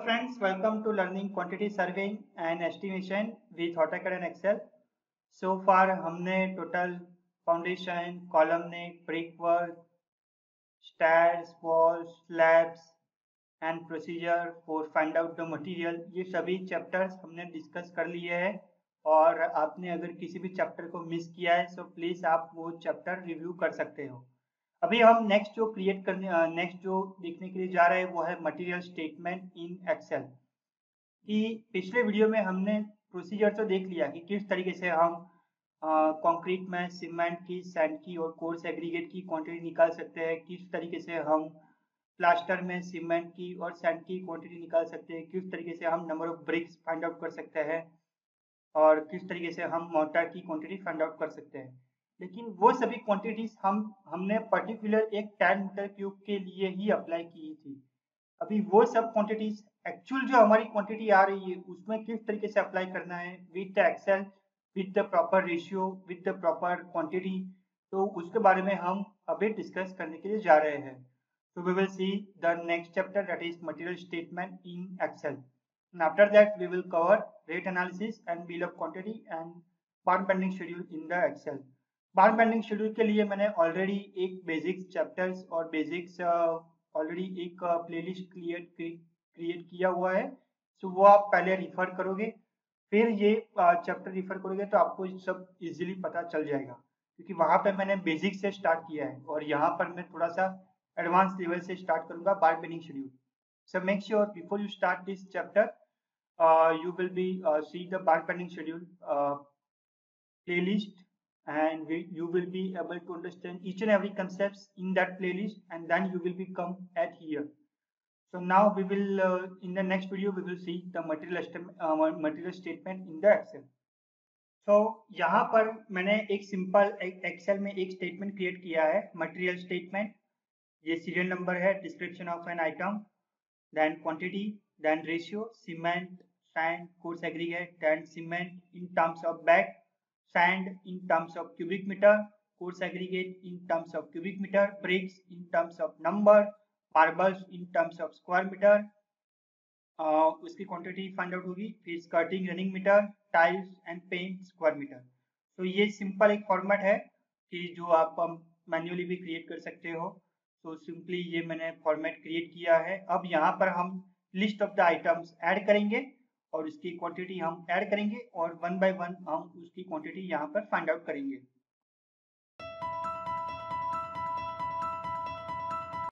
friends, welcome to learning quantity surveying and estimation with AutoCAD and Excel. So far हमने total foundation, column neck, brick work, stairs, walls, slabs and procedure for find out the material, ये सभी chapters हमने discuss कर लिए हैं। और आपने अगर किसी भी चैप्टर को मिस किया है तो प्लीज़ आप वो चैप्टर रिव्यू कर सकते हो। अभी हम नेक्स्ट जो देखने के लिए जा रहे हैं वो है मटेरियल स्टेटमेंट इन एक्सेल। कि पिछले वीडियो में हमने प्रोसीजर तो देख लिया कि किस तरीके से हम कंक्रीट में सीमेंट की, सैंड की और कोर्स एग्रीगेट की क्वांटिटी निकाल सकते हैं, किस तरीके से हम प्लास्टर में सीमेंट की और सैंड की क्वांटिटी निकाल सकते हैं, किस तरीके से हम number of bricks find out कर सकते हैं और किस तरीके से हम मोर्टार की क्वांटिटी फाइंड आउट कर सकते हैं। लेकिन वो सभी क्वांटिटीज हमने पर्टिकुलर एक 10 मीटर क्यूब के लिए ही अप्लाई की थी। अभी वो सब क्वांटिटीज एक्चुअल जो हमारी क्वांटिटी आ रही है उसमें किस तरीके से अप्लाई करना है with the Excel, with the proper ratio, with the proper quantity, तो उसके बारे में हम अभी डिस्कस करने के लिए जा रहे हैं। So we will see the next chapter, that is material statement in Excel. And after that we will cover rate analysis and bill of quantity and barn bending schedule in the Excel. Bar bending schedule के लिए मैंने already एक basics chapters और basics already एक playlist create किया हुआ है। सो वो आप पहले रिफर करोगे, फिर ये चैप्टर रिफर करोगे तो आपको सब इजीली पता चल जाएगा, क्योंकि वहां पे मैंने बेसिक से स्टार्ट किया है और यहाँ पर मैं थोड़ा सा एडवांस लेवल से स्टार्ट करूंगा bar bending schedule. So make sure before you start this chapter you will be see the bar bending schedule playlist, and you will be able to understand each and every concepts in that playlist, and then you will be come at here. So now we will in the next video we will see the material statement in the Excel. So यहाँ पर मैंने एक simple Excel में एक statement create किया है, material statement. ये serial number है, description of an item, then quantity, then ratio, cement, sand, coarse aggregate, then cement in terms of bag, sand in terms of cubic meter, coarse aggregate in terms of cubic meter, bricks in terms of number, marbles in terms of square meter, उसकी quantity find out होगी, फिर skirting running metre, tiles and paint square metre. तो ये simple एक format है कि जो आप मैन्युअली भी क्रिएट कर सकते हो। तो सिंपली ये मैंने फॉर्मेट क्रिएट किया है। अब यहाँ पर हम list of the items add करेंगे और उसकी क्वांटिटी हम ऐड करेंगे और वन बाय वन हम उसकी क्वांटिटी यहाँ पर फाइंड आउट करेंगे।